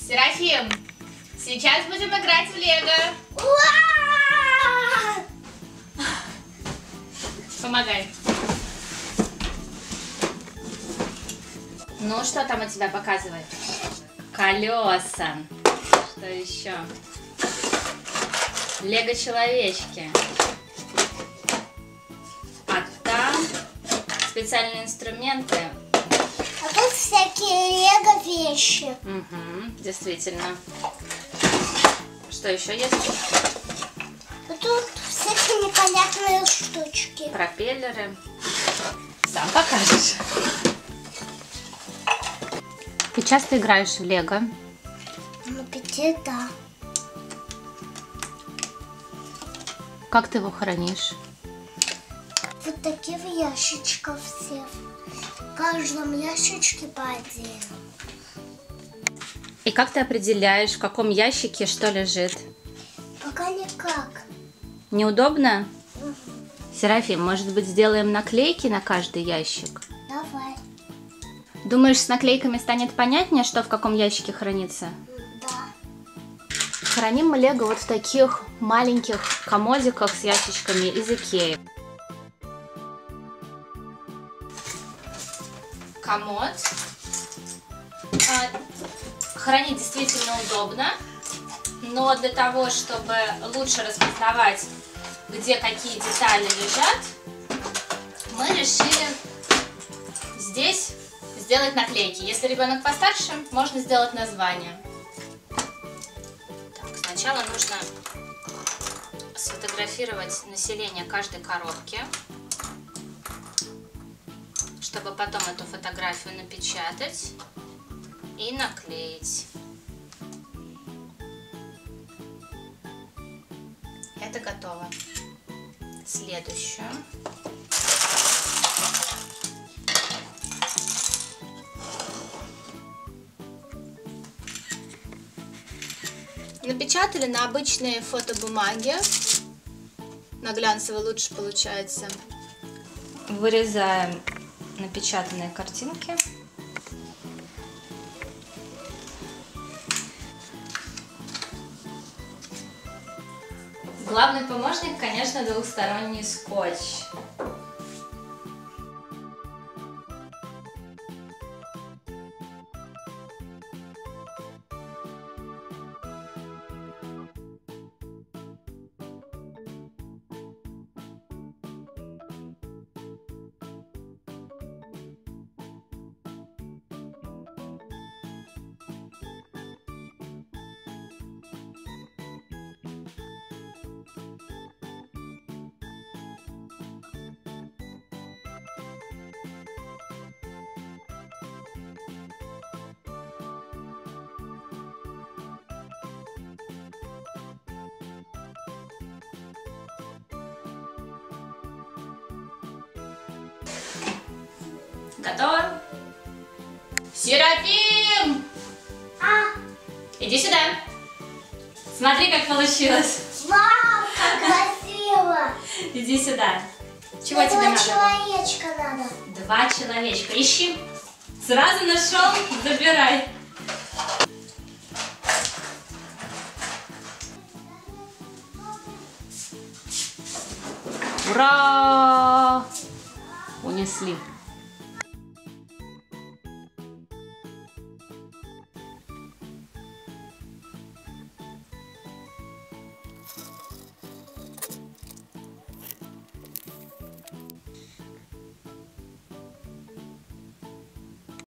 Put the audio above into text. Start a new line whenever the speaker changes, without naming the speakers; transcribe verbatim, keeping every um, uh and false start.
Серафим, сейчас будем играть в Лего. Помогай. Ну, что там у тебя показывает? Колеса. Что еще? Лего-человечки. А там специальные инструменты.
А тут всякие лего-вещи.
Угу, действительно. Что еще есть?
А тут всякие непонятные штучки.
Пропеллеры. Сам покажешь. Ты часто играешь в Лего?
На пяти, да.
Как ты его хранишь?
Вот такие в ящичках все. В каждом ящичке по отдельно.
И как ты определяешь, в каком ящике что лежит?
Пока никак.
Неудобно?
Угу.
Серафим, может быть, сделаем наклейки на каждый ящик?
Давай.
Думаешь, с наклейками станет понятнее, что в каком ящике хранится?
Да.
Храним мы Лего вот в таких маленьких комодиках с ящичками из Икеи. Комод. Хранить действительно удобно, но для того, чтобы лучше распознавать, где какие детали лежат, мы решили здесь сделать наклейки. Если ребенок постарше, можно сделать название. Так, сначала нужно сфотографировать население каждой коробки, чтобы потом эту фотографию напечатать и наклеить. Это готово. Следующую. Напечатали на обычной фотобумаге. На глянцевой лучше получается. Вырезаем напечатанные картинки. Главный помощник, конечно, двухсторонний скотч. Готово? Серафим!
А?
Иди сюда. Смотри, как получилось.
Вау, как красиво!
Иди сюда. Чего
Мне
тебе
два
надо?
человечка надо.
Два человечка. Ищи. Сразу нашел? Забирай. Ура! Унесли.